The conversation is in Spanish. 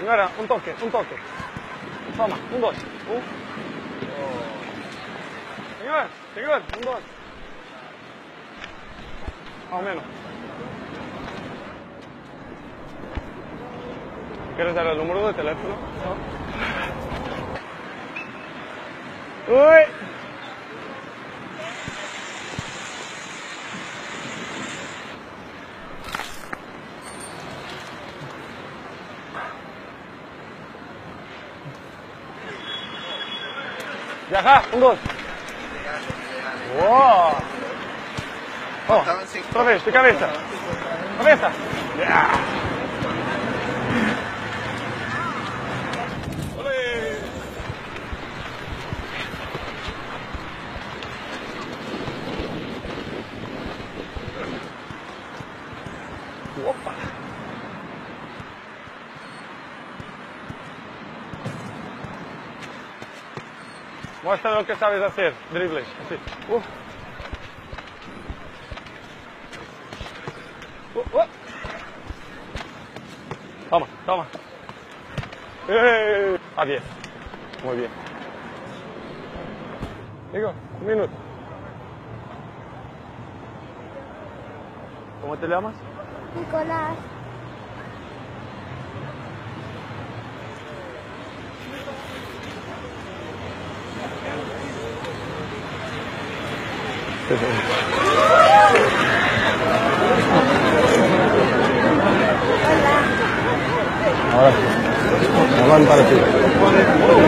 Señora, un toque, un toque. Toma, un dos. Señor, señor, un dos. Más o menos. ¿Quieres dar el número de teléfono? ¿No? ¡Uy! Viaja, un dos. ¡Wow! Oh, otra vez, de cabeza. Cabeza. Yeah. ¡Olé! ¡Opa! Muestra lo que sabes hacer, dribles, así. Toma, toma. A 10. Muy bien. Digo, un minuto. ¿Cómo te llamas? Nicolás. Ahora sí. Hablan parecido.